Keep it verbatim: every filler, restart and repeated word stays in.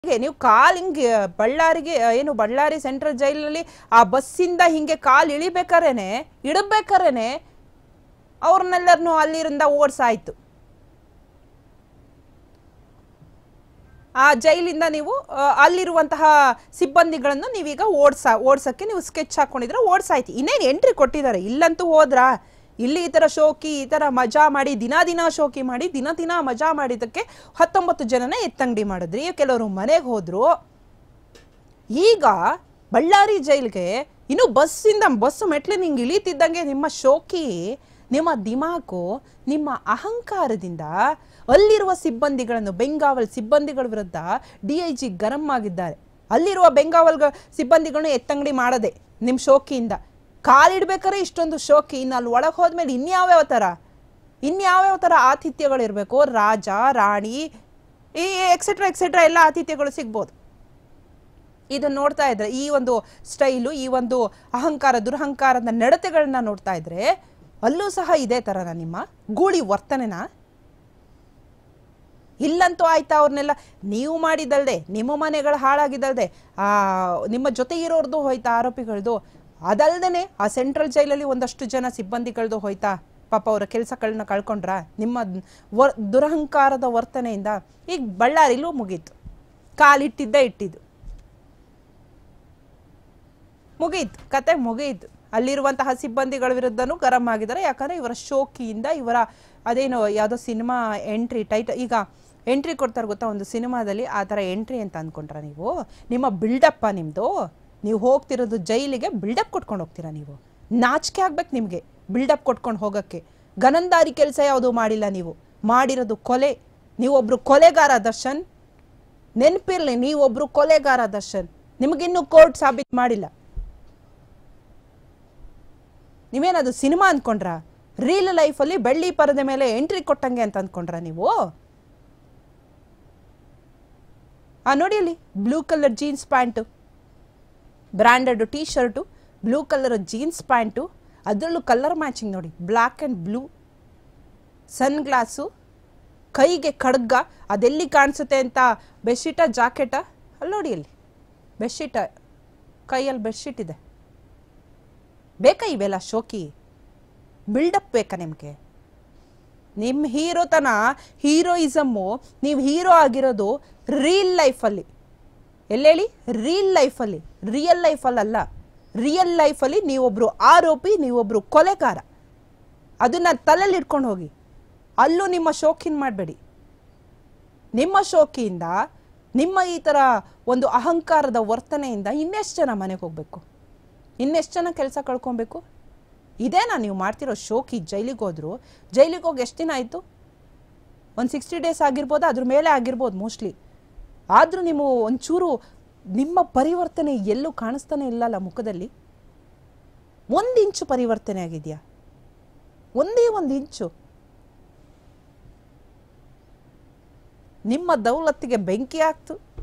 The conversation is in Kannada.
ನೀವು ಕಾಲ್ ಹಿಂಗೆ ಬಳ್ಳಾರಿಗೆ ಏನು ಬಳ್ಳಾರಿ ಸೆಂಟ್ರಲ್ ಜೈಲಲ್ಲಿ ಆ ಬಸ್ಸಿಂದ ಹಿಂಗೆ ಕಾಲ್ ಇಳಿಬೇಕಾರೇನೆ ಇಡಬೇಕಾರೇನೆ ಅವ್ರನ್ನೆಲ್ಲರನ್ನು ಅಲ್ಲಿರಿಂದ ಓಡಿಸಾಯ್ತು. ಆ ಜೈಲಿಂದ ನೀವು ಅಲ್ಲಿರುವಂತಹ ಸಿಬ್ಬಂದಿಗಳನ್ನು ನೀವೀಗ ಓಡ್ಸ ಓಡ್ಸಕ್ಕೆ ನೀವು ಸ್ಕೆಚ್ ಹಾಕೊಂಡಿದ್ರೆ ಓಡ್ಸಾಯ್ತು. ಇನ್ನೇನು ಎಂಟ್ರಿ ಕೊಟ್ಟಿದ್ದಾರೆ, ಇಲ್ಲಂತೂ ಹೋದ್ರಾ? ಇಲ್ಲಿ ಈ ಥರ ಶೋಕಿ ಈ ಥರ ಮಜಾ ಮಾಡಿ ದಿನ ದಿನ ಶೋಕಿ ಮಾಡಿ ದಿನ ದಿನ ಮಜಾ ಮಾಡಿದ್ದಕ್ಕೆ ಹತ್ತೊಂಬತ್ತು ಜನನ ಎತ್ತಂಗಡಿ ಮಾಡಿದ್ರಿ, ಕೆಲವರು ಮನೆಗೆ ಹೋದ್ರು. ಈಗ ಬಳ್ಳಾರಿ ಜೈಲಿಗೆ ಇನ್ನು ಬಸ್ಸಿಂದ ಬಸ್ಸು ಮೆಟ್ಲು ನಿಂಗೆ ಇಳಿತಿದ್ದಂಗೆ ನಿಮ್ಮ ಶೋಕಿ, ನಿಮ್ಮ ದಿಮಾಕು, ನಿಮ್ಮ ಅಹಂಕಾರದಿಂದ ಅಲ್ಲಿರುವ ಸಿಬ್ಬಂದಿಗಳನ್ನು ಬೆಂಗಾವಲ್ ಸಿಬ್ಬಂದಿಗಳ ವಿರುದ್ಧ ಡಿ ಐ ಜಿ ಗರಂ ಆಗಿದ್ದಾರೆ. ಅಲ್ಲಿರುವ ಬೆಂಗಾವಲ್ ಸಿಬ್ಬಂದಿಗಳನ್ನು ಎತ್ತಂಗಡಿ ಮಾಡದೆ ನಿಮ್ಮ ಶೋಕಿಯಿಂದ ಕಾಲಿಡ್ಬೇಕಾದ್ರೆ ಇಷ್ಟೊಂದು ಶೋಕಿ, ಇನ್ನು ಅಲ್ಲಿ ಒಳಗೆ ಹೋದ್ಮೇಲೆ ಇನ್ಯಾವ್ಯಾವ ಥರ ಇನ್ಯಾವ್ಯಾವ ಥರ ಆತಿಥ್ಯಗಳಿರಬೇಕು, ರಾಜ ರಾಣಿ ಈ ಎಕ್ಸೆಟ್ರಾ ಎಕ್ಸೆಟ್ರಾ ಎಲ್ಲ ಆತಿಥ್ಯಗಳು ಸಿಗ್ಬೋದು. ಇದನ್ನು ನೋಡ್ತಾ ಇದ್ರೆ ಈ ಒಂದು ಸ್ಟೈಲು, ಈ ಒಂದು ಅಹಂಕಾರ ದುರಹಂಕಾರದ ನಡತೆಗಳನ್ನ ನೋಡ್ತಾ ಇದ್ರೆ ಅಲ್ಲೂ ಸಹ ಇದೇ ಥರನ ನಿಮ್ಮ ಗೂಳಿ ವರ್ತನೆನ? ಇಲ್ಲಂತೂ ಆಯ್ತಾ, ಅವ್ರನ್ನೆಲ್ಲ ನೀವು ಮಾಡಿದಲ್ದೆ, ನಿಮ್ಮ ಮನೆಗಳು ಹಾಳಾಗಿದ್ದಲ್ದೆ, ಆ ನಿಮ್ಮ ಜೊತೆ ಇರೋರ್ದು ಹೋಯ್ತಾ ಆರೋಪಿಗಳದು, ಅದಲ್ದೇ ಆ ಸೆಂಟ್ರಲ್ ಜೈಲಲ್ಲಿ ಒಂದಷ್ಟು ಜನ ಸಿಬ್ಬಂದಿಗಳದು ಹೋಯ್ತಾ, ಪಾಪ ಅವರ ಕೆಲಸಗಳನ್ನ ಕಳ್ಕೊಂಡ್ರ ನಿಮ್ಮ ವರ್ ದುರಹಂಕಾರದ ವರ್ತನೆಯಿಂದ. ಈಗ ಬಳ್ಳಾರಿಲೂ ಮುಗೀತು, ಕಾಲಿಟ್ಟಿದ್ದೇ ಇಟ್ಟಿದ್ದು ಮುಗೀತು, ಕತೆ ಮುಗೀತು. ಅಲ್ಲಿರುವಂತಹ ಸಿಬ್ಬಂದಿಗಳ ವಿರುದ್ಧನೂ ಗರಂ ಆಗಿದ್ದಾರೆ. ಯಾಕಂದರೆ ಇವರ ಶೋಕಿಯಿಂದ, ಇವರ ಅದೇನು ಯಾವುದೋ ಸಿನಿಮಾ ಎಂಟ್ರಿ ಟೈಟ್ ಈಗ ಎಂಟ್ರಿ ಕೊಡ್ತಾರೆ ಗೊತ್ತಾ ಒಂದು ಸಿನಿಮಾದಲ್ಲಿ, ಆ ಥರ ಎಂಟ್ರಿ ಅಂತ ಅಂದ್ಕೊಂಡ್ರ ನೀವು? ನಿಮ್ಮ ಬಿಲ್ಡಪ್ಪ ನಿಮ್ಮದು? ನೀವು ಹೋಗ್ತಿರೋದು ಜೈಲಿಗೆ ಬಿಲ್ಡಪ್ ಕೊಟ್ಕೊಂಡು ಹೋಗ್ತೀರಾ ನೀವು? ನಾಚಿಕೆ ಆಗ್ಬೇಕು ನಿಮಗೆ ಬಿಲ್ಡಪ್ ಕೊಟ್ಕೊಂಡು ಹೋಗೋಕ್ಕೆ. ಗನಂದಾರಿ ಕೆಲಸ ಯಾವುದೂ ಮಾಡಿಲ್ಲ ನೀವು, ಮಾಡಿರೋದು ಕೊಲೆ. ನೀವೊಬ್ಬರು ಕೊಲೆಗಾರ ದರ್ಶನ್, ನೆನಪಿರಲಿ, ನೀವೊಬ್ಬರು ಕೊಲೆಗಾರ ದರ್ಶನ್. ನಿಮಗಿನ್ನೂ ಕೋರ್ಟ್ ಸಾಬೀತು ಮಾಡಿಲ್ಲ. ನೀವೇನದು ಸಿನಿಮಾ ಅಂದ್ಕೊಂಡ್ರ? ರೀಲ್ ಲೈಫಲ್ಲಿ ಬೆಳ್ಳಿ ಪರದೆ ಮೇಲೆ ಎಂಟ್ರಿ ಕೊಟ್ಟಂಗೆ ಅಂತ ಅಂದ್ಕೊಂಡ್ರ ನೀವು? ಆ ನೋಡಿ ಅಲ್ಲಿ blue colour jeans pant, branded tee shirt, blue colour jeans pant, ಅದರಲ್ಲೂ ಕಲರ್ ಮ್ಯಾಚಿಂಗ್ ನೋಡಿ, black and blue, sunglass, ಕೈಗೆ ಖಡ್ಗ, ಅದೆಲ್ಲಿ ಕಾಣಿಸುತ್ತೆ ಅಂತ ಬೆಡ್ಶೀಟ ಜಾಕೆಟ, ಅಲ್ಲಿ ನೋಡಿ ಅಲ್ಲಿ ಬೆಡ್ಶೀಟ, ಕೈಯಲ್ಲಿ ಬೆಡ್ಶೀಟ್ ಇದೆ. ಬೇಕಾ ಇವೆಲ್ಲ ಶೋಕಿ? ಬಿಲ್ಡಪ್ ಬೇಕಾ ನಿಮಗೆ? ನಿಮ್ಮ ಹೀರೋತನ, ಹೀರೋಯಿಸಮ್ಮು, ನೀವು ಹೀರೋ ಆಗಿರೋದು ರೀಲ್ ಲೈಫಲ್ಲಿ. ಎಲ್ಲೇಳಿ? ರೀಲ್ ಲೈಫಲ್ಲಿ, ರಿಯಲ್ ಲೈಫಲ್ಲಲ್ಲ. ರಿಯಲ್ ಲೈಫಲ್ಲಿ ನೀವೊಬ್ಬರು ಆರೋಪಿ, ನೀವೊಬ್ಬರು ಕೊಲೆಗಾರ. ಅದನ್ನು ತಲೆಯಲ್ಲಿ ಇಟ್ಕೊಂಡು ಹೋಗಿ. ಅಲ್ಲೂ ನಿಮ್ಮ ಶೋಕಿನ ಮಾಡಬೇಡಿ. ನಿಮ್ಮ ಶೋಕಿಯಿಂದ, ನಿಮ್ಮ ಈ ಥರ ಒಂದು ಅಹಂಕಾರದ ವರ್ತನೆಯಿಂದ ಇನ್ನೆಷ್ಟು ಜನ ಮನೆಗೆ ಹೋಗಬೇಕು? ಇನ್ನೆಷ್ಟು ಜನ ಕೆಲಸ ಕಳ್ಕೊಬೇಕು? ಇದೇನಾ ನೀವು ಮಾಡ್ತಿರೋ ಶೋಕಿ? ಜೈಲಿಗೆ ಹೋದ್ರು, ಜೈಲಿಗೆ ಹೋಗಿ ಎಷ್ಟು ದಿನ ಆಯಿತು? ಒಂದು ಸಿಕ್ಸ್ಟಿ ಡೇಸ್ ಆಗಿರ್ಬೋದು, ಅದ್ರ ಮೇಲೆ ಆಗಿರ್ಬೋದು ಮೋಸ್ಟ್ಲಿ. ಆದರೂ ನೀವು ಒಂಚೂರು ನಿಮ್ಮ ಪರಿವರ್ತನೆ ಎಲ್ಲೂ ಕಾಣಿಸ್ತಾನೆ ಇಲ್ಲಲ್ಲ ಮುಖದಲ್ಲಿ. ಒಂದು ಇಂಚು ಪರಿವರ್ತನೆ ಆಗಿದೆಯಾ? ಒಂದೇ ಒಂದು ಇಂಚು. ನಿಮ್ಮ ದೌಲತ್ತಿಗೆ ಬೆಂಕಿ ಆಗ್ತು.